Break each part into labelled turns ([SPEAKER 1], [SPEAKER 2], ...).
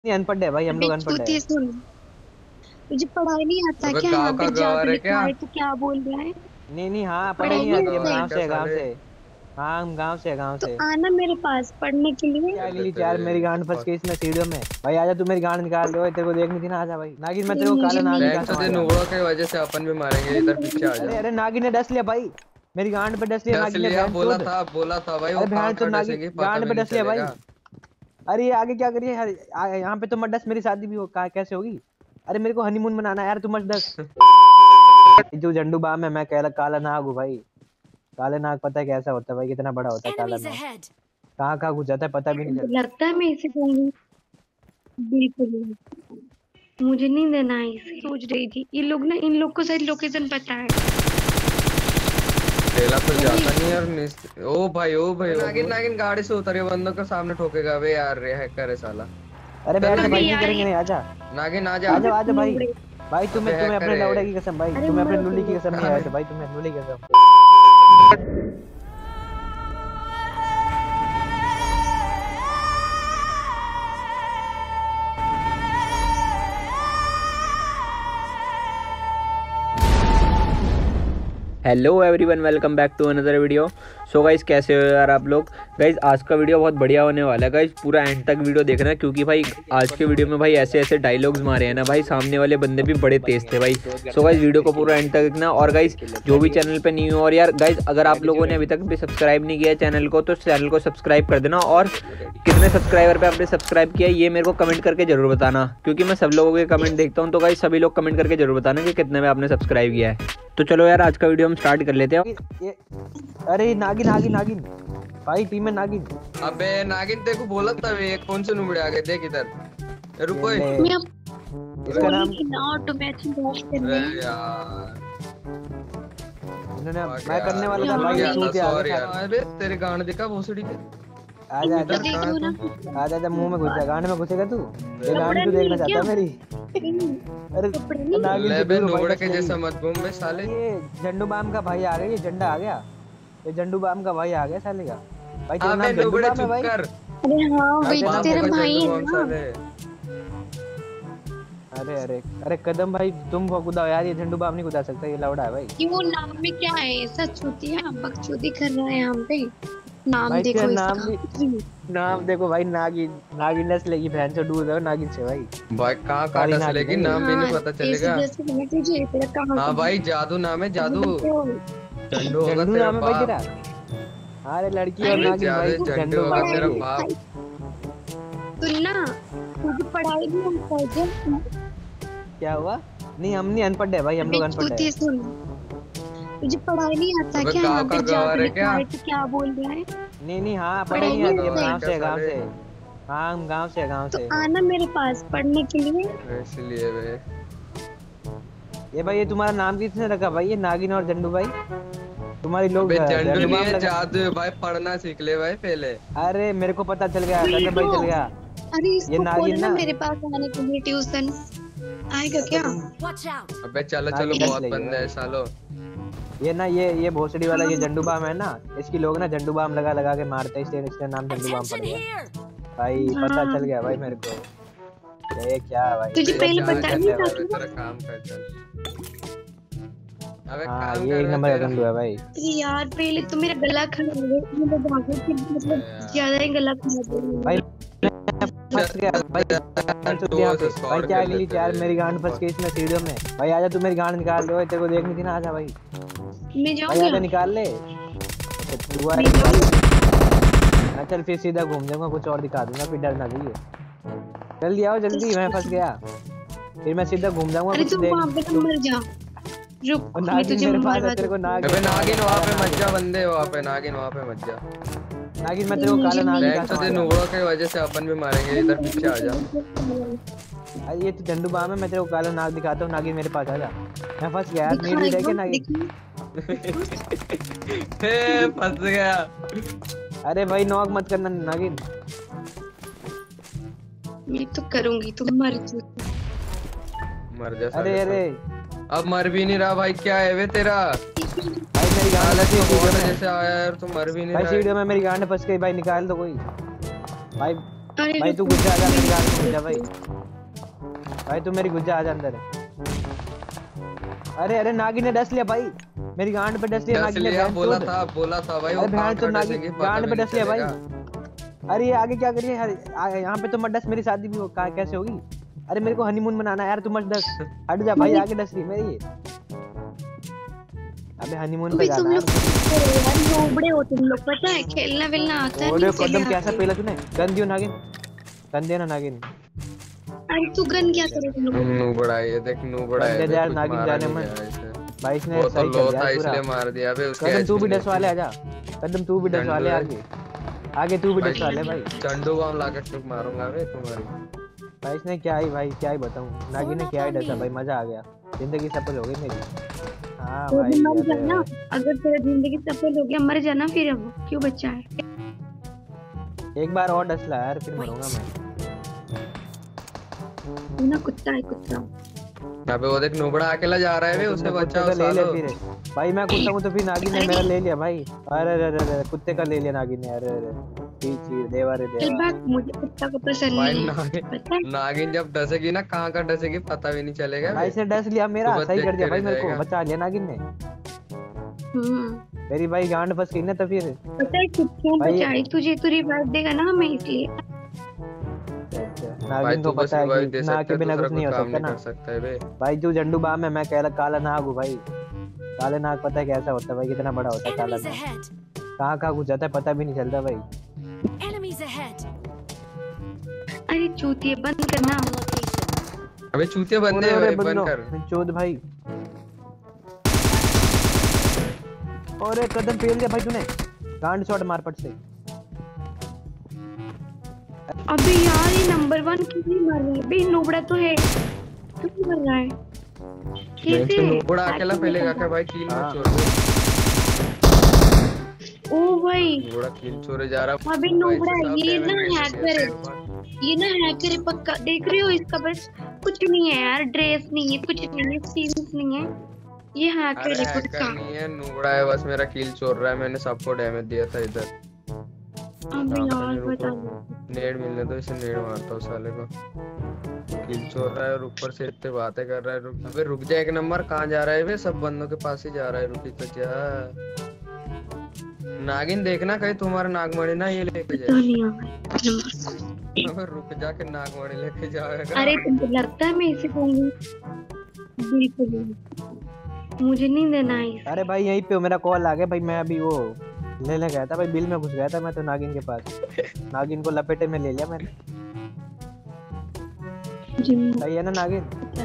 [SPEAKER 1] नहीं अनपढ़ है भाई, हम लोग अनपढ़ है।
[SPEAKER 2] सुन, तुझे पढ़ाई नहीं आता क्या?
[SPEAKER 3] गाँव
[SPEAKER 2] यहाँ
[SPEAKER 3] का
[SPEAKER 2] पे
[SPEAKER 3] गवार
[SPEAKER 2] जादू
[SPEAKER 3] है
[SPEAKER 2] लिखा
[SPEAKER 3] क्या?
[SPEAKER 2] है तो क्या बोल रहा है?
[SPEAKER 1] नहीं नहीं, हाँ पढ़ाई
[SPEAKER 2] पढ़ाई
[SPEAKER 1] नहीं
[SPEAKER 2] नहीं
[SPEAKER 1] आती, हम
[SPEAKER 2] आता है
[SPEAKER 1] गाँव
[SPEAKER 3] क्या
[SPEAKER 1] से, गाँव
[SPEAKER 3] साले?
[SPEAKER 1] से। हाँ हम गाँव से, गाँव
[SPEAKER 2] तो
[SPEAKER 1] से।
[SPEAKER 2] आना मेरे पास पढ़ने के लिए।
[SPEAKER 1] क्या
[SPEAKER 3] अबे
[SPEAKER 1] अगली
[SPEAKER 3] तेरे
[SPEAKER 1] यार, मेरी गांड फंस गई इसमें सीढ़ियों में। भाई आजा, तू मेरी गांड निकाल दो, तेरे को देखनी थी ना, आजा भाई नागिन, मैं
[SPEAKER 2] अरे
[SPEAKER 1] तेरे को
[SPEAKER 2] मुझे
[SPEAKER 1] काला नाग
[SPEAKER 2] नहीं
[SPEAKER 1] दिखाता हूँ,
[SPEAKER 3] तुझे
[SPEAKER 1] आजा।
[SPEAKER 3] नुबड़ों की वजह से अपन भी मारेंगे,
[SPEAKER 2] अरे
[SPEAKER 3] इधर
[SPEAKER 2] मुझे
[SPEAKER 3] पीछे
[SPEAKER 2] नहीं
[SPEAKER 3] आ जा।
[SPEAKER 1] अरे अरे नागिन ने डस लिया भाई, मेरी गांड पे डस लिया
[SPEAKER 3] दस
[SPEAKER 1] नागिन ने,
[SPEAKER 3] लिया,
[SPEAKER 1] बहन
[SPEAKER 3] बोला
[SPEAKER 1] चोद।
[SPEAKER 3] था बोला था भाई, वो
[SPEAKER 1] अरे
[SPEAKER 3] कहाँ
[SPEAKER 1] बहन चोद
[SPEAKER 3] कहाँ
[SPEAKER 1] नागिन
[SPEAKER 3] डसेंगे पता
[SPEAKER 1] गांड
[SPEAKER 3] भी
[SPEAKER 1] पे
[SPEAKER 3] नहीं
[SPEAKER 1] डस लिया भाई।
[SPEAKER 3] चलेगा।
[SPEAKER 1] अरे ये आगे क्या करिए यार, यहाँ पे तो मत डस, मेरी शादी भी हो कहाँ कैसे होगी। अरे मेरे को हनीमून मनाना है यार, तू मत डस। ये जो झंडू बाम है, मैं कह काला नाग हूँ भाई। काले नाग पता है कैसा होता है भाई, कितना बड़ा होता है काला नाग। कहाँ कहाँ घुस जाता है पता भी नहीं
[SPEAKER 2] तुमको
[SPEAKER 1] चलता।
[SPEAKER 2] लगता है मैं इसे कहूंगी? बिल्कुल नहीं। मुझे नहीं देना है इसे। सोच रही थी ये लोग ना, इन लोग को शायद लोकेशन पता है।
[SPEAKER 3] तेला तो
[SPEAKER 2] तो
[SPEAKER 3] जाता
[SPEAKER 2] ये
[SPEAKER 3] नहीं यार ओ भाई ओ भाई, नागिन नागिन गाड़ी से उतरे बंदों के सामने ठोकेगा बे यार, रे हैकर है साला।
[SPEAKER 1] अरे
[SPEAKER 3] चल
[SPEAKER 1] बैठ जा भाई,
[SPEAKER 2] अबे
[SPEAKER 3] नागिन,
[SPEAKER 1] नहीं
[SPEAKER 2] यार
[SPEAKER 1] करेंगे, नहीं आजा।
[SPEAKER 3] नागिन आजा।
[SPEAKER 1] आजा आजा भाई।
[SPEAKER 2] नुबड़े।
[SPEAKER 1] भाई
[SPEAKER 3] अबे
[SPEAKER 1] तुम्हें तुम्हें
[SPEAKER 3] हैकर
[SPEAKER 1] अपने लौड़े
[SPEAKER 3] है।
[SPEAKER 1] की कसम भाई,
[SPEAKER 2] अरे
[SPEAKER 1] तुम्हें अपने
[SPEAKER 2] मर
[SPEAKER 1] लुल्ली की कसम नहीं आया
[SPEAKER 3] अबे
[SPEAKER 1] तो भाई, तुम्हें लुल्ली की कसम। Hello everyone, welcome back to another video. So guys, कैसे हो यार आप लोग। गाइस आज का वीडियो बहुत बढ़िया होने वाला है गाइस, पूरा एंड तक वीडियो देखना, क्योंकि भाई आज के वीडियो में भाई ऐसे ऐसे डायलॉग्स मारे हैं ना भाई, सामने वाले बंदे भी बड़े तेज थे भाई। सो गाइस वीडियो को पूरा एंड तक देखना। और गाइस जो भी चैनल पे नहीं हो, और यार गाइस अगर आप लोगों ने अभी तक भी सब्सक्राइब नहीं किया चैनल को, तो चैनल को सब्सक्राइब कर देना। और कितने सब्सक्राइबर पे आपने सब्सक्राइब किया ये मेरे को कमेंट करके जरूर बताना, क्योंकि मैं सब लोगों के कमेंट देखता हूँ। तो गाइस सभी लोग कमेंट करके जरूर बताना कि कितने में आपने सब्सक्राइब किया है। तो चलो यार आज का वीडियो हम स्टार्ट कर लेते हैं। अरे नागिन नागिन नागिन भाई, टीम में नागिन।
[SPEAKER 3] अबे नागिन तेरे को बोला था वे, कौन से नुबड़े आ गए देख इधर। रुको
[SPEAKER 2] मैं
[SPEAKER 1] इसका नाम
[SPEAKER 2] ऑटोमेटिक वॉश करने
[SPEAKER 3] अरे यार,
[SPEAKER 1] इन्होंने मैं करने वाला था भाई,
[SPEAKER 3] गया था,
[SPEAKER 1] चूतिया आ
[SPEAKER 3] सॉरी
[SPEAKER 1] गया।
[SPEAKER 3] यार। अबे तेरे गांड दिखा भोसड़ी के।
[SPEAKER 1] आजा आजा
[SPEAKER 3] इधर कहाँ है तू?
[SPEAKER 1] आजा आजा, मुंह में घुस जा, गाने में घुसेगा तू। ये गाने
[SPEAKER 2] कपड़ा
[SPEAKER 1] तू
[SPEAKER 2] नहीं
[SPEAKER 1] देखना
[SPEAKER 2] है
[SPEAKER 1] चाहता है मेरी। अरे
[SPEAKER 2] कपड़े नहीं
[SPEAKER 1] नागिन
[SPEAKER 3] ले
[SPEAKER 1] से
[SPEAKER 3] बे
[SPEAKER 1] दूर हो भाई,
[SPEAKER 3] नुबड़े
[SPEAKER 1] बच
[SPEAKER 3] के
[SPEAKER 1] गई।
[SPEAKER 3] जैसा मत घूम बे साले।
[SPEAKER 1] ये झंडू बाम का भाई आ गया, ये झंडा आ गया, ये झंडू बाम का भाई आ गया साले का। भाई तेरा
[SPEAKER 3] अबे
[SPEAKER 1] नाम झंडू
[SPEAKER 3] नुबड़े
[SPEAKER 1] बाम है
[SPEAKER 3] चुप
[SPEAKER 1] भाई।
[SPEAKER 3] कर।
[SPEAKER 2] अरे हाँ वही
[SPEAKER 1] तेरा
[SPEAKER 2] तो
[SPEAKER 1] नाम
[SPEAKER 2] तेरा
[SPEAKER 3] होगा
[SPEAKER 2] भाई
[SPEAKER 3] झंडू
[SPEAKER 2] है
[SPEAKER 3] बम
[SPEAKER 2] ना।
[SPEAKER 3] साले।
[SPEAKER 1] अरे अरे अरे कदम भाई, तुम कूदा यार, ये झंडू बाम नहीं कूदा सकता, ये लौड़ा है भाई।
[SPEAKER 2] क्यों नाम में क्या है? ऐसा चूतिया बकचोदी कर रहा है यहाँ पे। नाम
[SPEAKER 1] भाई तेरा
[SPEAKER 2] देखो
[SPEAKER 1] नाम भी,
[SPEAKER 2] इसका।
[SPEAKER 1] नाम देखो भाई, नागिन। नागिन नस्ल की बहन से दूर रहो नागिन से भाई।
[SPEAKER 3] भाई कहाँ कहाँ
[SPEAKER 1] काली नागिन
[SPEAKER 3] डसलेगी,
[SPEAKER 1] है ये।
[SPEAKER 3] नाम भी नहीं
[SPEAKER 2] हाँ
[SPEAKER 3] पता
[SPEAKER 2] इस
[SPEAKER 3] चलेगा।
[SPEAKER 2] जैसे मैं तुझे तेरा कहाँ
[SPEAKER 3] हाँ भाई जादू नाम है, जादू। झंडू होगा
[SPEAKER 1] झंडू
[SPEAKER 3] तेरा
[SPEAKER 1] नाम है भाई तेरा।
[SPEAKER 3] बाप।
[SPEAKER 1] अरे लड़की और
[SPEAKER 2] अरे
[SPEAKER 1] नागिन भाई,
[SPEAKER 3] ज्यादा झंडू
[SPEAKER 1] झंडू
[SPEAKER 3] होगा
[SPEAKER 1] बाम
[SPEAKER 3] तेरा
[SPEAKER 1] है ये।
[SPEAKER 3] बाप।
[SPEAKER 2] सुनना, तुझे पढ़ाई नहीं आता है क्या?
[SPEAKER 1] क्या हुआ? नहीं हम नहीं अनपढ़ है भाई, हम लोग अनपढ़ है।
[SPEAKER 2] सुन, तुझे पढ़ाई नहीं आता
[SPEAKER 3] अबे
[SPEAKER 2] क्या? यहाँ
[SPEAKER 3] गाँव
[SPEAKER 2] पे
[SPEAKER 3] का
[SPEAKER 2] जादू
[SPEAKER 3] गवार है
[SPEAKER 2] लिखा
[SPEAKER 3] क्या?
[SPEAKER 2] है तो क्या बोल रहा है?
[SPEAKER 1] नहीं नहीं, हाँ पढ़ाई
[SPEAKER 2] पढ़ाई
[SPEAKER 1] नहीं
[SPEAKER 2] नहीं
[SPEAKER 1] आती, हम
[SPEAKER 2] आता है
[SPEAKER 1] गाँव से,
[SPEAKER 3] क्या
[SPEAKER 1] गाँव
[SPEAKER 3] साले?
[SPEAKER 1] से। हाँ हम गाँव से, गाँव
[SPEAKER 2] तो
[SPEAKER 1] से।
[SPEAKER 2] आना मेरे पास पढ़ने के लिए।
[SPEAKER 3] इसलिए वे
[SPEAKER 1] ये भाई, ये तुम्हारा नाम किसने रखा भाई, ये नागिन और झंडू भाई? तुम्हारी लोग
[SPEAKER 3] अबे झंडू
[SPEAKER 1] झंडू
[SPEAKER 3] नहीं
[SPEAKER 1] बाम
[SPEAKER 3] है,
[SPEAKER 1] लगा।
[SPEAKER 3] जादू है भाई, पढ़ना सीख ले भाई पहले।
[SPEAKER 1] अरे मेरे को पता चल गया, कदम भाई चल गया।
[SPEAKER 2] अरे
[SPEAKER 1] ये
[SPEAKER 2] इसको
[SPEAKER 1] नागिन
[SPEAKER 2] बोलो ना
[SPEAKER 1] ना,
[SPEAKER 2] मेरे पास आने के लिए ट्यूशन। आएगा क्या?
[SPEAKER 3] अबे चलो चलो,
[SPEAKER 1] नागिन
[SPEAKER 3] बहुत
[SPEAKER 1] नस्ल
[SPEAKER 3] बंदे हैं सालो।
[SPEAKER 1] ये ना, ये भोसड़ी वाला ये झंडू बाम है ना, इसकी लोग ना झंडू बाम लगा लगा के मारते हैं, इसलिए इसका नाम झंडू बाम पड़ गया भाई। पता चल गया भाई मेरे को, ये क्या है भाई।
[SPEAKER 2] तुझे पहले
[SPEAKER 3] चल,
[SPEAKER 2] पता
[SPEAKER 3] चल,
[SPEAKER 2] नहीं
[SPEAKER 3] चल,
[SPEAKER 2] था
[SPEAKER 3] अबे
[SPEAKER 2] क्या?
[SPEAKER 3] तेरा काम कर चल। अबे
[SPEAKER 1] हाँ
[SPEAKER 3] काम
[SPEAKER 1] ये
[SPEAKER 3] कर
[SPEAKER 1] एक
[SPEAKER 3] रहा
[SPEAKER 1] नंबर का
[SPEAKER 3] तेरा।
[SPEAKER 1] गंदू है भाई।
[SPEAKER 2] अरे यार पहले तो मेरा गला खराब हो गया, मैं भागो फिर मतलब ज्यादा ही गला खराब हो गया।
[SPEAKER 1] भाई फंस गया भाई, यहाँ पे भाई, क्या अगली यार, मेरी गांड फंस गई इसमें सीढ़ियों में। भाई आजा, तू मेरी गांड निकाल दो, तेरे को देखनी थी ना, आजा भाई।
[SPEAKER 2] मैं जाऊँ
[SPEAKER 1] भाई आजा
[SPEAKER 2] क्या?
[SPEAKER 1] निकाल ले। अच्छा, तू आ
[SPEAKER 2] मैं
[SPEAKER 1] निकाल
[SPEAKER 2] जाऊँ?
[SPEAKER 1] ले। हाँ, चल फिर सीधा घूम जाऊंगा, कुछ और दिखा दूंगा, फिर डर ना जाइए। जल्दी आओ जल्दी, मैं फंस गया। फिर मैं सीधा घूम जाऊंगा,
[SPEAKER 2] अरे
[SPEAKER 1] कुछ
[SPEAKER 2] तुम
[SPEAKER 1] देख।
[SPEAKER 2] वहाँ पे तो मर जा। रुक मैं
[SPEAKER 1] नागिन
[SPEAKER 2] तुझे
[SPEAKER 1] मेरे पास है,
[SPEAKER 2] मरवा
[SPEAKER 1] तेरे को
[SPEAKER 2] दूँ।
[SPEAKER 1] नाग।
[SPEAKER 3] अबे नागिन वहाँ पे मत जा, बंदे वहाँ पे, नागिन वहाँ पे मत जा।
[SPEAKER 1] नागिन मैं तेरे को काला नाग
[SPEAKER 3] बैंक
[SPEAKER 1] दिखाता
[SPEAKER 3] तो
[SPEAKER 1] हूँ, आजा।
[SPEAKER 3] नुबड़ों की वजह से अपन भी मारेंगे, इधर पीछे आ जा।
[SPEAKER 1] अरे ये तो झंडू बाम है, मैं तेरे को काला नाग दिखाता हूँ, नागिन मेरे पास आजा। मैं फंस गया यार,
[SPEAKER 2] दिखा
[SPEAKER 1] नीड
[SPEAKER 2] एक
[SPEAKER 1] है क्या
[SPEAKER 2] बार,
[SPEAKER 1] नागिन?
[SPEAKER 3] फंस गया।
[SPEAKER 1] अरे भाई नॉक मत करना नागिन।
[SPEAKER 2] मैं तो करूंगी, तुम मर जा।
[SPEAKER 3] मर जा
[SPEAKER 1] अरे
[SPEAKER 3] साले
[SPEAKER 1] अरे
[SPEAKER 3] सब। अब मर भी नहीं रहा भाई, क्या है वे तेरा?
[SPEAKER 1] भाई मेरी गांड
[SPEAKER 3] हालत
[SPEAKER 1] फंस गई
[SPEAKER 3] तो
[SPEAKER 1] सीढ़ियों
[SPEAKER 3] बहुत
[SPEAKER 1] में।
[SPEAKER 3] जैसे आया यार, तू मर भी नहीं
[SPEAKER 1] भाई
[SPEAKER 3] रहा
[SPEAKER 1] सीढ़ियों
[SPEAKER 3] है।
[SPEAKER 1] में मेरी गांड फंस गई भाई, निकाल दो कोई। भाई
[SPEAKER 2] अरे
[SPEAKER 4] भाई तू घुस जा, आजा मेरी गाड़ी में घुस जा भाई। भाई तू मेरी घुस जा, आजा अंदर। अरे अरे नागिन ने डस लिया भाई, मेरी गांड पे डस लिया
[SPEAKER 3] डस
[SPEAKER 4] नागिन ने।
[SPEAKER 3] लिया, बोला था भाई वो
[SPEAKER 4] अरे बहन तो नागिन गांड पे डस लिया भाई। अरे ये आगे क्या करिए यहाँ पे तो मत डस, मेरी शादी भी कैसे होगी? अरे मेरे को हनीमून मनाना है यार, तू मत डस, हट जा भाई, आगे डस रही मेरी। अबे हनीमून पे जाना है
[SPEAKER 2] यार, नोबड़े हो तुम लोग, पता है खेलना वेलना आता है।
[SPEAKER 4] और कदम कैसा पहला तूने गन दियो नागिन, गन देना नागिन।
[SPEAKER 2] अरे तू गन क्या करे तुम लोग?
[SPEAKER 3] नू बड़ा ये देख, नू बड़ा है
[SPEAKER 4] यार नागिन जाने में भाई इसने सही कर दिया
[SPEAKER 3] इसलिए मार दिया बे उसके।
[SPEAKER 4] कदम तू भी डस वाले आजा, कदम तू भी डस वाले आगे, आगे तू भी डस वाले भाई।
[SPEAKER 3] चंडू बम लाकर टुक मारूंगा बे तुम्हारी।
[SPEAKER 4] भाई इसने क्या ही भाई, क्या ही बताऊं, नागिन ने क्या ही डसा भाई, मजा आ गया, जिंदगी सफल हो गई मेरी। हाँ
[SPEAKER 2] तो
[SPEAKER 4] भाई
[SPEAKER 2] मर जाना, अगर तेरा जिंदगी सफल हो गया मर जाना, फिर अब क्यों बच्चा है?
[SPEAKER 4] एक बार और डस ला यार, फिर मरूंगा मैं।
[SPEAKER 2] तू ना कुत्ता है, कुत्ता।
[SPEAKER 3] अबे वो देख नूबड़ा अकेला जा रहा है बे, उससे बच्चा
[SPEAKER 4] ले ले फिर भाई। मैं कुत्ता हूँ तो फिर नागिन ने मेरा ले लिया भाई। अरे अरे अरे कुत्ते का ले लिया नागिन ने। अरे अरे चीज देवा रे
[SPEAKER 2] चल
[SPEAKER 4] देवा।
[SPEAKER 2] भाग, मुझे कुत्ता को पसंद नहीं है, पता है?
[SPEAKER 3] नागिन जब डसेगी ना, कहाँ का डसेगी पता भी नहीं चलेगा।
[SPEAKER 4] भाई इसने डस लिया मेरा,
[SPEAKER 3] तो
[SPEAKER 4] सही कर दिया भाई,
[SPEAKER 3] देखते
[SPEAKER 4] मेरे को
[SPEAKER 3] रहेगा।
[SPEAKER 4] बचा लिया नागिन ने। मेरी भाई गांड फंस गई ना, तो फिर
[SPEAKER 2] पता है क्यों बचाई तुझे? तू रिवाइव देगा ना हमें, इसलिए।
[SPEAKER 4] नागिन को पता है कि ना के बिना कुछ नहीं हो सकता ना।
[SPEAKER 3] सकता है बे।
[SPEAKER 4] भाई तू झंडू बाम है, मैं काला नाग हूँ भाई। काले नाग पता है कैसा होता है भाई, कितना बड़ा होता है काला नाग, कहाँ कहाँ घुस जाता है पता भी नहीं चलता भाई।
[SPEAKER 2] अरे चूतिए बंद करना।
[SPEAKER 3] अबे चूतिया बंदे बंद कर।
[SPEAKER 4] चोद भाई। और एक कदम फेल दिया भाई तूने, गांड शॉट मार पट से।
[SPEAKER 2] अबे यार ये नंबर 1 क्यों नहीं मार रहा है? बे नोबड़ा तो है, क्यों मर रहा है? कैसे?
[SPEAKER 3] नूबड़ा अकेला फैलेगा क्या भाई? किल मत छोड़ दे।
[SPEAKER 2] ओ भाई
[SPEAKER 3] नूबड़ा किल छोड़े जा रहा।
[SPEAKER 2] अबे नोबड़ा ये ना हैकर है, ये ना हैकर है पक्का। देख रहे हो इसका बस कुछ नहीं है यार, ड्रेस नहीं है, कुछ नहीं है, स्किल्स नहीं है, ये हैकर है पक्का।
[SPEAKER 3] नहीं है, नूबड़ा है बस, मेरा किल छोड़ रहा है। मैंने सबको डैमेज दिया था इधर।
[SPEAKER 2] अबे यार बता,
[SPEAKER 3] नेड मिलने तो इसे नेड मारता हूँ साले को। किल छोड़ रहा है और ऊपर से इतने बातें कर रहा है। अबे रुक जा, एक नंबर कहाँ जा रहा है बे? सब बंदों के पास ही जा रहा है, रुकी तो जा। नागिन देखना कहीं तुम्हारा नागमणि ना ये लेके जाए। अबे रुक जा के नागमणि लेके जाएगा।
[SPEAKER 2] अरे तुमको लगता है मैं इसे कहूंगी? बिल्कुल मुझे नहीं देना है।
[SPEAKER 4] अरे भाई यहीं पे मेरा कॉल आ गया भाई, मैं अभी वो लेने गया था भाई, बिल में घुस गया था मैं तो नागिन के पास। नागिन को लपेटे में ले लिया मैंने। सही है ना नागिन?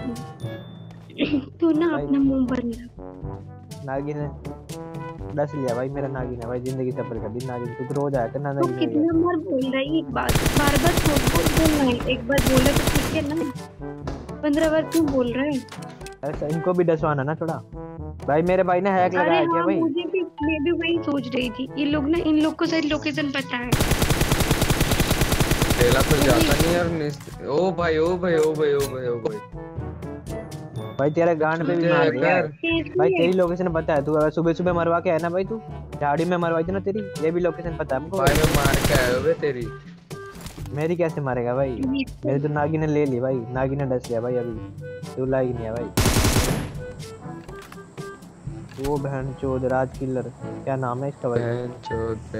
[SPEAKER 2] तू ना अपना मुंह बंद रख।
[SPEAKER 4] नागिन ने डस लिया भाई मेरा, नागिन है भाई, जिंदगी सफल कर दी नागिन। तू रोज आया था ना
[SPEAKER 2] तो कितना बार बोल रहा है एक बात, बार बार बोलना है। एक बार बोला तो ठीक है ना, 15 बार क्यों बोल रहा है?
[SPEAKER 4] ऐसा इनको भी डसवाना ना थोड़ा भाई। मेरे भाई ने हैक लगाया क्या भाई?
[SPEAKER 2] मैं भी वही सोच रही थी, ये लोग ना, इन लोग को शायद लोकेशन पता है।
[SPEAKER 3] पहला तो जाता नहीं यार। ओ भाई ओ भाई ओ भाई ओ भाई ओ भाई
[SPEAKER 4] भाई तेरे गांड पे भी मार दिया भाई। तेरी लोकेशन पता है? तू अगर सुबह सुबह मरवा के है ना भाई, तू झाड़ी में मरवाई थी ना तेरी, ये भी लोकेशन पता है हमको
[SPEAKER 3] भाई। मैं मार के आया बे तेरी।
[SPEAKER 4] मेरी कैसे मारेगा भाई? मेरे तो नागिन ने ले ली भाई, नागिन ने डस लिया भाई। अभी तू लाई नहीं है भाई। वो बहन चोद राज किलर, क्या नाम है इसका भाई?
[SPEAKER 3] बहन चोद पे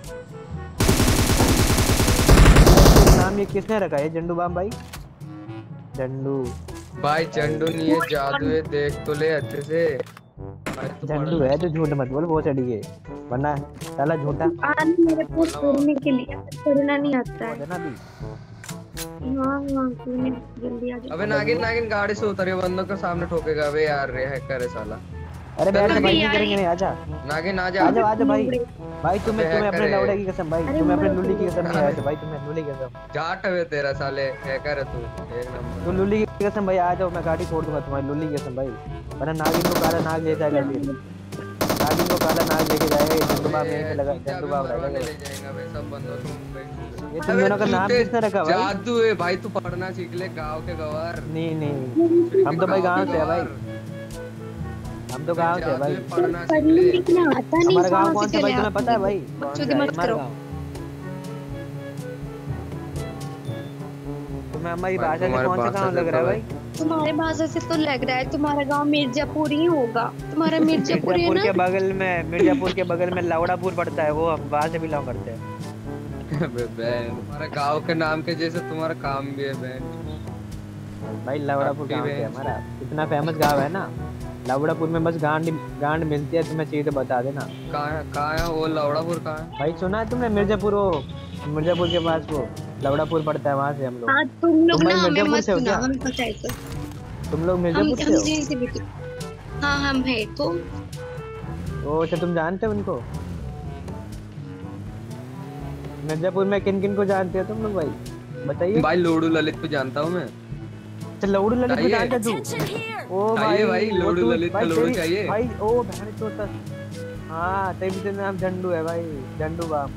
[SPEAKER 4] नाम ये किसने रखा है? झंडू बाम भाई, झंडू
[SPEAKER 3] भाई। झंडू नहीं है, जादू है, देख तो ले अच्छे से।
[SPEAKER 4] झंडू है तो झूठ मत बोल, बहुत अड़ी है वरना साला झूठा।
[SPEAKER 2] मेरे को छोड़ने के लिए पढ़ना नहीं आता है
[SPEAKER 4] ना भी।
[SPEAKER 2] हाँ तूने जल्दी आ जा।
[SPEAKER 3] अबे नागिन नागिन गाड़ी से उतर, बंदों के सामने ठोकेगा। अबे यार रे हैकर है साला।
[SPEAKER 4] अरे बैठ भाई, नहीं करेंगे नहीं, आजा
[SPEAKER 3] नागिन आजा
[SPEAKER 4] आजा आजा भाई। भाई तुम्हें अपने लौड़े की कसम भाई, तुम्हें अपने लुल्ली की कसम नहीं आया भाई, तुम्हें लुल्ली की कसम।
[SPEAKER 3] जाट है तेरा साले, हैकर है तू एक नंबर।
[SPEAKER 4] तू लुल्ली की कसम भाई, आ जाओ, मैं गाड़ी छोड़ दूंगा तुम्हारी लुल्ली की कसम भाई। वरना नागिन को काला नाग ले जाएगा, फिर नागिन को काला नाग लेके जाएगा। झंडूबाम यहीं पे लगा, झंडूबाम रहेगा।
[SPEAKER 3] ले जाएगा भाई सब बंदों को।
[SPEAKER 4] ये तुम दोनों का नाम किसने रखा भाई?
[SPEAKER 3] जादू है भाई, तू पढ़ना सीख ले। गांव के गवार
[SPEAKER 4] नहीं हम तो भाई गांव से है भाई, हम तो गांव से है भाई।
[SPEAKER 3] पढ़ना सीख
[SPEAKER 2] पढ़ने
[SPEAKER 3] ले।
[SPEAKER 2] लिखना आता नहीं।
[SPEAKER 4] हमारा गांव कौन सा भाई तुम्हें पता है भाई?
[SPEAKER 2] बकचोदी मत करो।
[SPEAKER 4] तुम्हें हमारी भाषा से
[SPEAKER 3] तुम्हारे
[SPEAKER 4] कौन सा
[SPEAKER 3] भाषा
[SPEAKER 4] गाँव
[SPEAKER 3] से
[SPEAKER 4] लग रहा है
[SPEAKER 3] तो
[SPEAKER 4] भाई?
[SPEAKER 2] तुम्हारे भाषा से तो लग रहा है तुम्हारा गांव मिर्जापुर ही होगा। तुम्हारा मिर्जापुर है
[SPEAKER 4] मिर्जापुर
[SPEAKER 2] ना?
[SPEAKER 4] के बगल में, मिर्जापुर के बगल में लवड़ापुर पड़ता है, वो हम वहाँ से बिलोंग करते हैं।
[SPEAKER 3] अबे बहन, तुम्हारे गांव के नाम के जैसे तुम्हारा काम भी है बहन।
[SPEAKER 4] भाई लवड़ापुर
[SPEAKER 3] अभी
[SPEAKER 4] गाँव
[SPEAKER 3] भी
[SPEAKER 4] है हमारा, इतना फेमस गाँव है ना। लवड़ापुर में बस गांड मिलती है, तुम्हें चाहिए तो बता देना।
[SPEAKER 3] कहाँ है वो लवड़ापुर कहाँ है?
[SPEAKER 4] भाई सुना है तुमने मिर्जापुर, वो मिर्जापुर के पास वो लवड़ापुर पड़ता है, वहाँ से हम लोग।
[SPEAKER 2] हाँ तुम लोग
[SPEAKER 4] तुम
[SPEAKER 2] ना
[SPEAKER 4] भाई
[SPEAKER 2] हमें
[SPEAKER 4] मिर्जापुर
[SPEAKER 2] मत
[SPEAKER 4] से हो
[SPEAKER 2] सुना,
[SPEAKER 4] क्या?
[SPEAKER 2] हमें पता है तो।
[SPEAKER 4] तुम लोग
[SPEAKER 2] हम
[SPEAKER 4] मिर्जापुर से हो?
[SPEAKER 2] यहीं से भी हाँ हम है तो।
[SPEAKER 4] ओ अच्छा, तुम जानते हो उनको? मिर्जापुर में किन किन को जानते हो तुम लोग भाई, बताइए।
[SPEAKER 3] भाई लोडू ललित को जानता हूँ मैं।
[SPEAKER 4] अच्छा लौड़ू ललित को
[SPEAKER 3] चाहिए।
[SPEAKER 4] जानते हो तू? ओ
[SPEAKER 3] चाहिए भाई,
[SPEAKER 4] वो
[SPEAKER 3] लोडू
[SPEAKER 4] तू-
[SPEAKER 3] ललित का
[SPEAKER 4] भाई
[SPEAKER 3] लोडू
[SPEAKER 4] तेरी-
[SPEAKER 3] चाहिए।
[SPEAKER 4] भाई ओ बहन चोता। हाँ तभी तो नाम झंडू है भाई, झंडू बाम।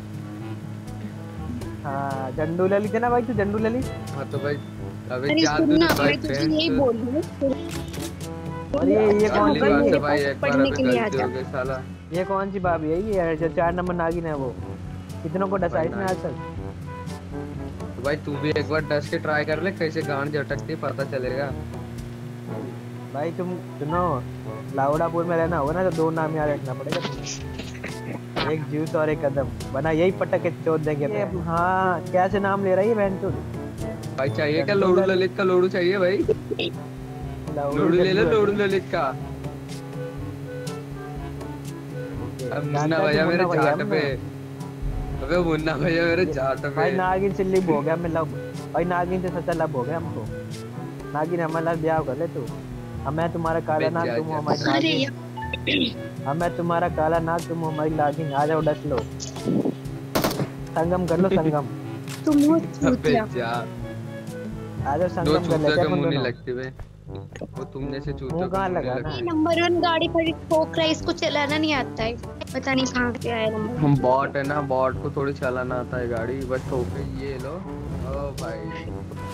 [SPEAKER 4] हाँ झंडू ललित है ना भाई, तू झंडू ललित।
[SPEAKER 3] हाँ तो भाई अबे
[SPEAKER 2] अरे
[SPEAKER 3] जान
[SPEAKER 2] सुनना,
[SPEAKER 3] दो
[SPEAKER 2] मैं तुझे यही बोल रही हूँ।
[SPEAKER 4] अरे ये कौन
[SPEAKER 3] पहली
[SPEAKER 4] सी
[SPEAKER 3] बार
[SPEAKER 4] भाई
[SPEAKER 3] से
[SPEAKER 4] है?
[SPEAKER 3] भाई एक बार
[SPEAKER 2] पढ़ने
[SPEAKER 3] अभी
[SPEAKER 2] के लिए
[SPEAKER 3] गलती
[SPEAKER 2] आजा।
[SPEAKER 3] हो गई साला।
[SPEAKER 4] ये कौन सी भाभी है? ये जो 4 नंबर नागिन है वो, कितनों को डसा इसने आज तक?
[SPEAKER 3] तो भाई तू भी एक बार डस के ट्राई कर ले, कैसे गांड झटकती पता चलेगा।
[SPEAKER 4] भाई तुम सुनो, लावड़ापुर में रहना होगा ना तो 2 नाम याद रखना पड़ेगा तुम्हें। एक जूस और एक कदम, वरना यही पटक के चोट देंगे। हाँ कैसे नाम ले रही है बहन चोद?
[SPEAKER 3] भाई चाहिए क्या लोडू ललित का लोडू चाहिए भाई? लोडू ले ले लोडू ललित का। अब मुन्ना भैया मेरे जाट पे, अबे मुन्ना भैया मेरे जाट
[SPEAKER 4] भाई
[SPEAKER 3] पे।
[SPEAKER 4] नागिन से लिप हो गया, मैं लब भाई नागिन से सच्चा लब हो गया हमको। नागिन हमारा ब्याह कर ले तू, हमें तुम्हारा काला नाग, तुम हो हमारी
[SPEAKER 2] अरे
[SPEAKER 4] नागिन।
[SPEAKER 2] यार
[SPEAKER 4] हमें तुम्हारा काला नाग, तुम हो हमारी नागिन। आ जाओ डस लो, संगम कर लो संगम।
[SPEAKER 2] तुम हो
[SPEAKER 3] अबे
[SPEAKER 2] चूतिया।
[SPEAKER 3] जा,
[SPEAKER 4] आ जाओ
[SPEAKER 3] दो
[SPEAKER 4] संगम कर
[SPEAKER 3] चूतियों
[SPEAKER 4] लेते
[SPEAKER 3] के
[SPEAKER 4] हैं अपन
[SPEAKER 3] मुंह नहीं
[SPEAKER 4] दोनों।
[SPEAKER 3] लगती बे, वो तुम जैसे चूतियों
[SPEAKER 4] मुंह
[SPEAKER 3] के
[SPEAKER 4] कहाँ
[SPEAKER 3] मुंह नहीं
[SPEAKER 4] लगाना?
[SPEAKER 3] लगती।
[SPEAKER 2] नंबर 1 गाड़ी पर ठोक रहा है, इसको चलाना नहीं आता है, पता नहीं कहाँ से आया नंबर।
[SPEAKER 3] हम बॉट है ना, बॉट को थोड़ी चलाना आता है गाड़ी, बस ठोके ये लो। ओ भाई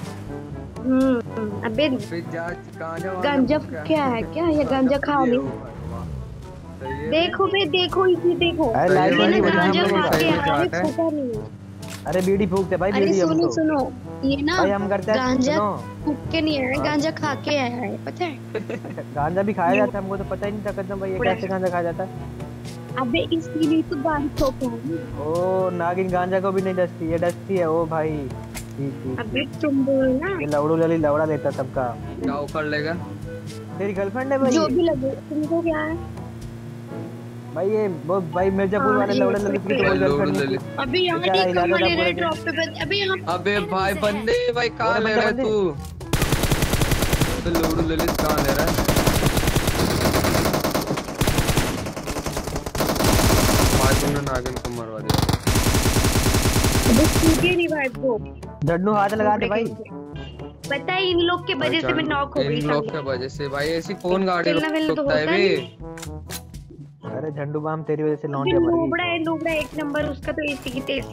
[SPEAKER 2] अबे
[SPEAKER 3] फिर जा गांजा
[SPEAKER 2] गांजा क्या है क्या? ये गांजा खा ली। देखो बे, देखो इसी देखो,
[SPEAKER 4] अरे
[SPEAKER 3] लाइट
[SPEAKER 2] ये
[SPEAKER 3] वाली
[SPEAKER 2] ना
[SPEAKER 3] बता,
[SPEAKER 2] गांजा
[SPEAKER 3] हमको
[SPEAKER 2] खा के
[SPEAKER 3] सही में
[SPEAKER 2] आ रहे,
[SPEAKER 3] जाट है।
[SPEAKER 2] पता नहीं।
[SPEAKER 4] अरे बीड़ी फूकते भाई,
[SPEAKER 2] अरे
[SPEAKER 4] बीड़ी
[SPEAKER 2] सुनो
[SPEAKER 4] हमको।
[SPEAKER 2] सुनो, ये ना
[SPEAKER 4] भाई हम करते हैं,
[SPEAKER 2] गांजा
[SPEAKER 4] सुनो
[SPEAKER 2] फूक के नहीं आया,
[SPEAKER 4] हाँ।
[SPEAKER 2] गांजा खा के आया है, पता है?
[SPEAKER 4] गांजा भी खाया जाता है, हमको तो पता ही नहीं था कदम भाई ये कैसे गांजा खाया जाता है।
[SPEAKER 2] अबे इसीलिए तो गाड़ी ठोक रहा है।
[SPEAKER 4] ओ नागिन गांजा को भी नहीं डसती, ये डसती है। ओ भाई ठीक ठीक,
[SPEAKER 2] अबे तुम बोलना
[SPEAKER 4] ये लवड़ू लली लवड़ा लेता सबका।
[SPEAKER 3] क्या उखड़ लेगा?
[SPEAKER 4] तेरी गर्लफ्रेंड है भाई
[SPEAKER 2] जो
[SPEAKER 4] ये?
[SPEAKER 2] भी लगे तुमको क्या है?
[SPEAKER 4] भाई ये वो भाई मिर्जापुर वाले
[SPEAKER 2] ये
[SPEAKER 4] लवड़ा
[SPEAKER 2] तो
[SPEAKER 4] लली की
[SPEAKER 3] भाई
[SPEAKER 4] कोई
[SPEAKER 3] लोडू
[SPEAKER 4] गर्लफ्रेंड नहीं
[SPEAKER 3] ललित।
[SPEAKER 4] थी।
[SPEAKER 2] अबे यहाँ
[SPEAKER 4] बेचारा
[SPEAKER 2] देख
[SPEAKER 4] इलाका
[SPEAKER 2] कहाँ
[SPEAKER 4] था
[SPEAKER 2] ले रहा है
[SPEAKER 4] पूरे
[SPEAKER 2] ड्रॉप पे बंद। अबे यहाँ
[SPEAKER 3] अबे भाई बंदे भाई कहाँ
[SPEAKER 4] और
[SPEAKER 3] ले रहा है
[SPEAKER 4] बंदे।
[SPEAKER 3] तू? तो लोडू ललित कहाँ ले रहा है? भाई तुमने नागिन को मरवा दिया।
[SPEAKER 2] अबे सीधे रिवाइव को
[SPEAKER 4] झंडू हाथ लगा दे भाई।
[SPEAKER 2] पता है इन लोग के वजह से मैं नॉक हो गई
[SPEAKER 3] इन लोग के वजह से भाई, ऐसी कौन गाड़ी
[SPEAKER 2] चलना वेलना तो
[SPEAKER 3] रोकता है
[SPEAKER 2] होता
[SPEAKER 3] बे?
[SPEAKER 4] अरे झंडू बाम तेरी वजह से
[SPEAKER 2] अबे
[SPEAKER 4] लौंडिया मर
[SPEAKER 2] लूबड़ा
[SPEAKER 4] गई।
[SPEAKER 2] है, लूबड़ा एक नंबर उसका तो ऐसी की तैसी।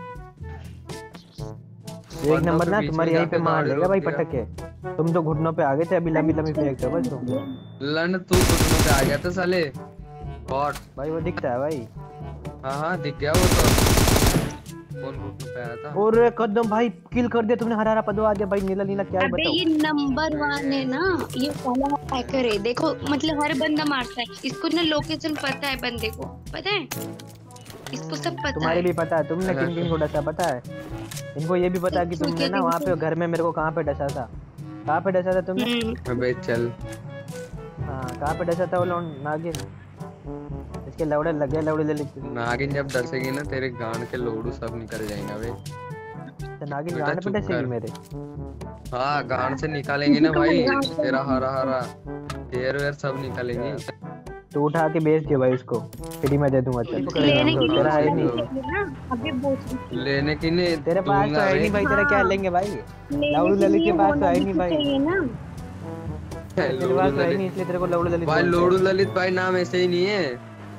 [SPEAKER 4] एक नंबर ना
[SPEAKER 3] बीच में
[SPEAKER 4] तुम्हारी यहीं पे
[SPEAKER 3] जाके
[SPEAKER 4] मार
[SPEAKER 3] गाड़ी
[SPEAKER 4] लेगा भाई
[SPEAKER 3] रोक दिया।
[SPEAKER 4] पटक के। तुम तो घुटनों पे आ गए थे, अभी लंबी लंबी फेंक रहे हो बस तुम।
[SPEAKER 3] लन तू घुटनों पे आ गया था साले बॉट।
[SPEAKER 4] भाई वो दिखता है भाई।
[SPEAKER 3] हाँ हाँ दिख गया वो तो। कौन घुटनों पे आया था?
[SPEAKER 4] और कदम भाई किल कर दिया तुमने, हरा हरा पदवा आ गया भाई, नीला नीला क्या है
[SPEAKER 2] अबे
[SPEAKER 4] बताओ।
[SPEAKER 2] ये नंबर 1 है ना, ये वाला हैकर है। देखो मतलब हर बंदा मारता है इसको ना, लोकेशन पता है बंदे को, पता है इसको सब पता
[SPEAKER 4] तुम्हारे
[SPEAKER 2] है।
[SPEAKER 4] भी पता है, तुमने किन किन को डसा पता है? इनको ये भी पता है कि तुमने ना वहाँ पे घर में मेरे को कहाँ पे डसा था। कहाँ पे डसा था तुमने?
[SPEAKER 3] अबे चल
[SPEAKER 4] हाँ कहाँ पे डसा था वो नागिन? इसके लौड़े लगे, लौड़े ले लेते।
[SPEAKER 3] नागिन जब डसेगी ना तेरे गांड के लोडू सब निकल जाएंगे बे।
[SPEAKER 4] तो नागिन
[SPEAKER 3] बेटा
[SPEAKER 4] गांड पे
[SPEAKER 3] चुप
[SPEAKER 4] डसेगी
[SPEAKER 3] कर।
[SPEAKER 4] मेरे?
[SPEAKER 3] हाँ गांड से निकालेंगी ना भाई, तेरा हरा हरा हेयर वेयर सब निकालेंगी।
[SPEAKER 4] तो उठा के बेच दियो भाई उसको, फ्री में दे दूंगा। चल
[SPEAKER 2] लेने की
[SPEAKER 4] तेरा है
[SPEAKER 2] नहीं
[SPEAKER 4] नहीं,
[SPEAKER 2] ना, अबे बोल
[SPEAKER 3] लेने की नहीं
[SPEAKER 4] तेरे पास तो
[SPEAKER 3] दूंगा
[SPEAKER 4] है
[SPEAKER 3] बे।
[SPEAKER 4] नहीं भाई, तेरा क्या लेंगे भाई?
[SPEAKER 2] लेने
[SPEAKER 4] लौड़ू
[SPEAKER 2] के
[SPEAKER 4] ललित
[SPEAKER 2] लिए
[SPEAKER 4] के पास तो
[SPEAKER 2] होना
[SPEAKER 4] है
[SPEAKER 2] भी
[SPEAKER 4] नहीं
[SPEAKER 2] तो
[SPEAKER 4] भाई।
[SPEAKER 2] चाहिए ना।
[SPEAKER 4] तेरे
[SPEAKER 3] लोडू
[SPEAKER 4] पास तो है
[SPEAKER 3] ललित।
[SPEAKER 4] नहीं, इसलिए तेरे को लौड़ू ललित
[SPEAKER 3] भाई
[SPEAKER 4] बोलते हैं।
[SPEAKER 3] लोडू ललित भाई नाम ऐसे ही नहीं है।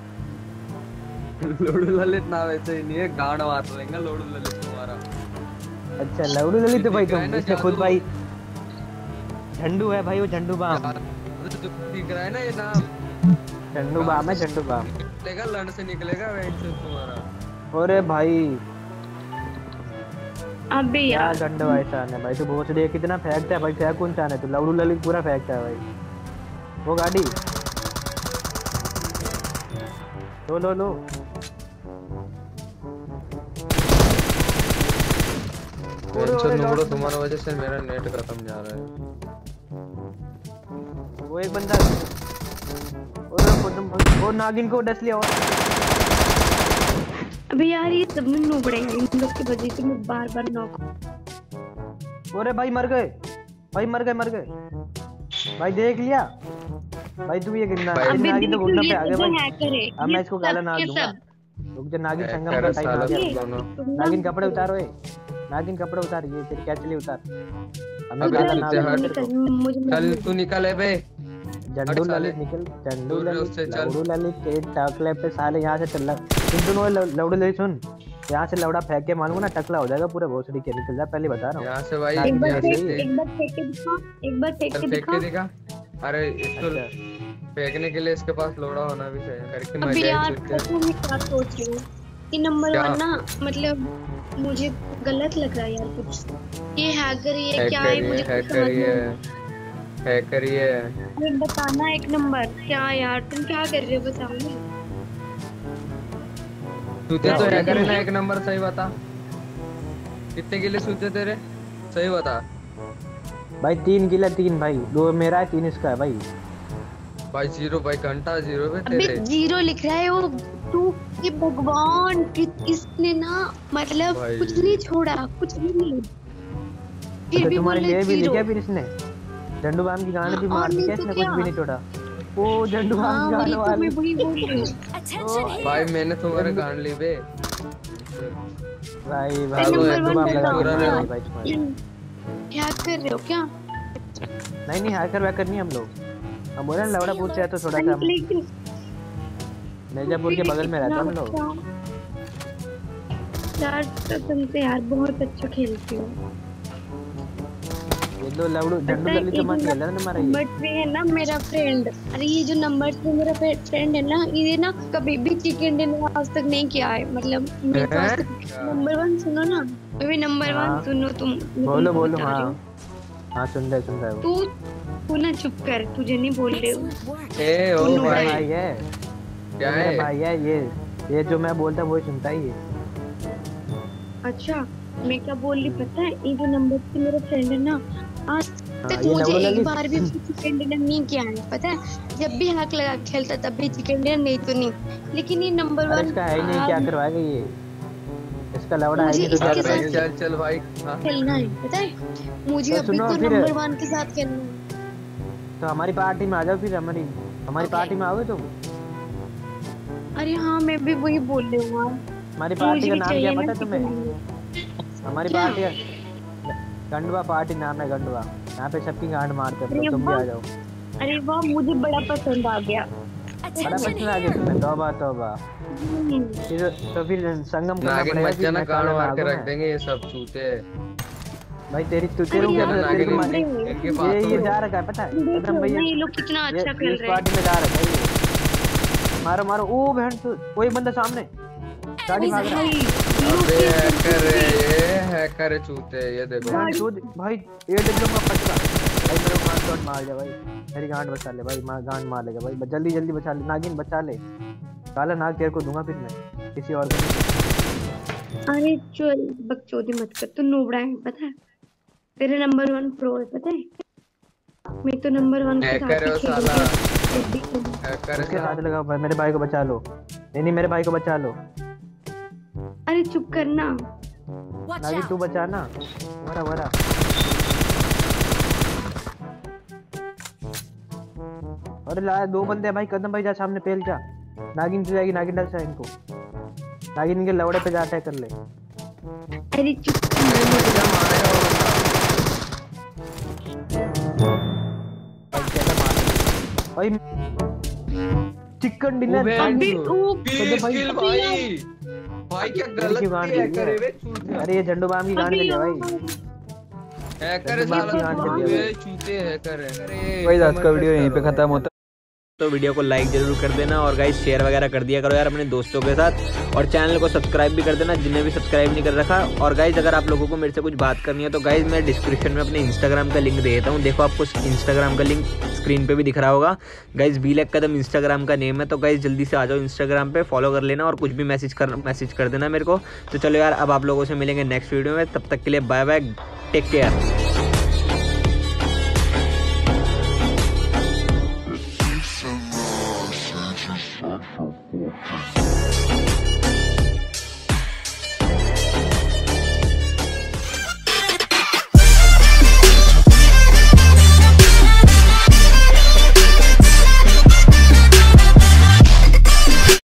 [SPEAKER 3] लोडू ललित नाम ऐसे ही नहीं है, गांड मार लेंगे लोडू ललित तुम्हारा।
[SPEAKER 4] अच्छा लौड़ू ललित तो भाई
[SPEAKER 3] दिख रहा है
[SPEAKER 4] तुम,
[SPEAKER 3] ना
[SPEAKER 4] इसने खुद
[SPEAKER 3] जादू।
[SPEAKER 4] भाई झंडू है भाई, वो झंडू बाम।
[SPEAKER 3] दिख रहा है ना ये नाम,
[SPEAKER 4] झंडू बाम है, झंडू बाम।
[SPEAKER 3] निकलेगा लंड से निकलेगा वैसे तुम्हारा।
[SPEAKER 4] अरे भाई
[SPEAKER 2] अबे
[SPEAKER 4] क्या
[SPEAKER 2] यार
[SPEAKER 4] गंड भाई शान है भाई, तू बहुत देख कितना फेंकता है भाई, फेंक कौन चाहने तू, लवड़ू ललित पूरा फेंकता है भाई। वो गाड़ी लो
[SPEAKER 3] टेंशन नुबड़ो, तुम्हारी वजह से मेरा नेट खत्म जा रहा है।
[SPEAKER 4] वो एक बंदा वो नागिन को डस लिया।
[SPEAKER 2] अबे यार ये सब में नोबड़े हैं, इन लोग की वजह से मैं बार-बार नॉक।
[SPEAKER 4] अरे भाई मर गए भाई, मर गए भाई, देख लिया भाई तू ये गिरना।
[SPEAKER 2] अबे
[SPEAKER 4] नागिन तो घुटनों पे आ गया भाई।
[SPEAKER 2] हैकर है
[SPEAKER 4] अब मैं इसको गाला ना दूंगा। रुक जा, नागिन संगम का टाइम आ गया। नागिन कपड़े उतारो, नागिन कपड़े उतार, ये तेरी क्या चली उतार। हमें गाला ना
[SPEAKER 3] चल तू निकल बे।
[SPEAKER 4] झंडू ललित निकल, झंडू ललित के टकले पे साले यहाँ से चल। तुम दोनों लौड़ू ललित सुन, यहाँ से लौड़ा फेंक के मारूंगा ना, टकला हो जाएगा पूरा भोसड़ी के। निकल जा, पहले बता रहा हूँ
[SPEAKER 3] यहाँ से भाई।
[SPEAKER 2] एक बार फेंक के दिखा।
[SPEAKER 3] अरे इसको फेंकने के लिए इसके पास लोड़ा होना भी चाहिए करके।
[SPEAKER 2] अबे यार पता नहीं क्या सोच रही हूँ कि नंबर 1 ना, मतलब मुझे गलत लग रहा है यार कुछ। ये हैकर ही है क्या है, मुझे कुछ समझ नहीं।
[SPEAKER 3] हैकर ही है।
[SPEAKER 2] अरे बताना एक नंबर क्या यार, तुम क्या कर रहे हो बताओ ना।
[SPEAKER 3] सूते तो हैकर है ना, एक नंबर सही बता। कितने किले सूते तेरे, सही बता
[SPEAKER 4] भाई। 3 किला 3 भाई, 2 मेरा है 3 इसका है भाई।
[SPEAKER 3] भाई 0 भाई, घंटा 0 पे
[SPEAKER 2] अबे
[SPEAKER 3] तेरे
[SPEAKER 2] 0 लिख रहा है वो तू। ये भगवान इसने ना मतलब कुछ नहीं छोड़ा, कुछ भी नहीं। फिर भी
[SPEAKER 4] तुम्हारे
[SPEAKER 2] बोले
[SPEAKER 4] लिए भी
[SPEAKER 2] 0।
[SPEAKER 4] लिखा फिर इसने झंडू बाम की गांड भी मार दी, इसने कुछ भी नहीं छोड़ा। ओ झंडू बाम की गांड वाली।
[SPEAKER 2] वही बोल रही हूँ
[SPEAKER 3] भाई, मैंने तुम्हारे गांड ली बे
[SPEAKER 4] भाई।
[SPEAKER 2] नंबर 1
[SPEAKER 4] भाई
[SPEAKER 2] क्या कर रहे हो क्या?
[SPEAKER 4] नहीं हैकर नहीं हम लोग। हम बोले लवड़ा पूछ रहे तो थोड़ा सा
[SPEAKER 2] लेकिन
[SPEAKER 4] मिर्जापुर के बगल में रहते हम लोग।
[SPEAKER 2] यार तुम तो यार बहुत अच्छा खेलते हो।
[SPEAKER 4] ये लो लवड़ू झंडू ललित तो मत खेल रहा ना तुम्हारा।
[SPEAKER 2] नंबर 3 है ना मेरा फ्रेंड। अरे ये जो नंबर 3 मेरा फ्रेंड है ना, ये ना कभी भी चिकन डिनर आज तक नहीं किया है। मतलब मेरे पास नंबर 1 सुनो ना, अभी नंबर 1 सुनो तुम।
[SPEAKER 4] बोलो हाँ सुन रहे हो।
[SPEAKER 2] तू ना चुप कर, तुझे नहीं बोल रहे हो।
[SPEAKER 3] ए ओ भाई
[SPEAKER 4] है
[SPEAKER 3] क्या है
[SPEAKER 4] भाई है ये जो मैं बोलता वही सुनता ही है।
[SPEAKER 2] अच्छा मैं क्या बोल रही पता है, ये जो नंबर 3 मेरा फ्रेंड है ना, आज तक
[SPEAKER 4] ये
[SPEAKER 2] मुझे एक बार भी चिकन डिनर नहीं किया है पता है। जब भी हैक लगा खेलता तब भी चिकन डिनर नहीं तो नहीं, लेकिन ये नंबर 1
[SPEAKER 4] इसका है नहीं, क्या करवाएगा ये, इसका लवड़ा है नहीं तो क्या करवाएगा।
[SPEAKER 3] चल भाई
[SPEAKER 2] खेलना है पता है मुझे, अभी तो नंबर 1 के साथ खेलना है।
[SPEAKER 4] तो हमारी पार्टी में आ जाओ फिर, हमारी पार्टी में आओगे तुम।
[SPEAKER 2] अरे हाँ मैं भी वही बोल रही हूँ।
[SPEAKER 4] हमारी पार्टी का नाम क्या पता तुम्हें? हमारी पार्टी गंडवा पार्टी नाम है, गंडवा। यहाँ पे सबकी गांड मारते हैं, तुम भी आ जाओ।
[SPEAKER 2] अरे वाह मुझे बड़ा पसंद आ गया।
[SPEAKER 4] बड़ा पसंद आ गया तुम्हें? तौबा तो फिर संगम करना पड़ेगा।
[SPEAKER 3] बच्चा ना गांड मार के रख देंगे ये सब चूते
[SPEAKER 4] भाई। तेरे ये जा रखा है पता है एकदम भैया,
[SPEAKER 2] ये लोग कितना अच्छा खेल रहे हैं।
[SPEAKER 4] पार्टी में जा रखा है ये। मारो ओ बहन तो कोई बंदा सामने गाड़ी भाग रहा है।
[SPEAKER 3] अबे हैकर है चूते, ये देखो
[SPEAKER 4] भाई AW का पटका भाई, मेरे को शॉट मार दिया भाई। मेरी गांड बचा ले भाई, गांड मार लेगा भाई। जल्दी बचा ले नागिन, बचा ले। काला नाग तेरे को दूंगा फिर मैं, किसी और को नहीं।
[SPEAKER 2] अरे चल बकचोदी मत कर, तू नोबड़ा है पता है। तेरे नंबर 1 प्रो है पता है, मैं तो नंबर 1 के
[SPEAKER 4] साथ लगाओ भाई। मेरे भाई को बचा लो, नहीं मेरे भाई को बचा लो।
[SPEAKER 2] अरे चुप करना
[SPEAKER 4] नागिन, तू बचा ना। वरा अरे ला 2 बंदे भाई। कदम भाई जा सामने, पेल जा। नागिन तो जाएगी, नागिन डर से इनको, नागिन के लवड़े पे जा अटैक कर ले।
[SPEAKER 2] अरे चुप
[SPEAKER 4] भाई। चिकन डिनर
[SPEAKER 3] भाई क्या गलत करे वे।
[SPEAKER 4] अरे ये झंडू बाम की गांड ले ले भाई।
[SPEAKER 3] हैकर है साला, चूते हैकर है।
[SPEAKER 1] भाई आज का वीडियो यहीं पे खत्म होता है। तो वीडियो को लाइक जरूर कर देना और गाइस शेयर वगैरह कर दिया करो यार अपने दोस्तों के साथ, और चैनल को सब्सक्राइब भी कर देना जिन्हें भी सब्सक्राइब नहीं कर रखा। और गाइस अगर आप लोगों को मेरे से कुछ बात करनी है तो गाइस मैं डिस्क्रिप्शन में अपने इंस्टाग्राम का लिंक दे देता हूँ। देखो आपको इंस्टाग्राम का लिंक स्क्रीन पे भी दिख रहा होगा। गाइस बीलैक कदम इंस्टाग्राम का नेम है, तो गाइस जल्दी से आ जाओ इंस्टाग्राम पे, फॉलो कर लेना और कुछ भी मैसेज कर देना मेरे को। तो चलो यार अब आप लोगों से मिलेंगे नेक्स्ट वीडियो में, तब तक के लिए बाय बाय, टेक केयर।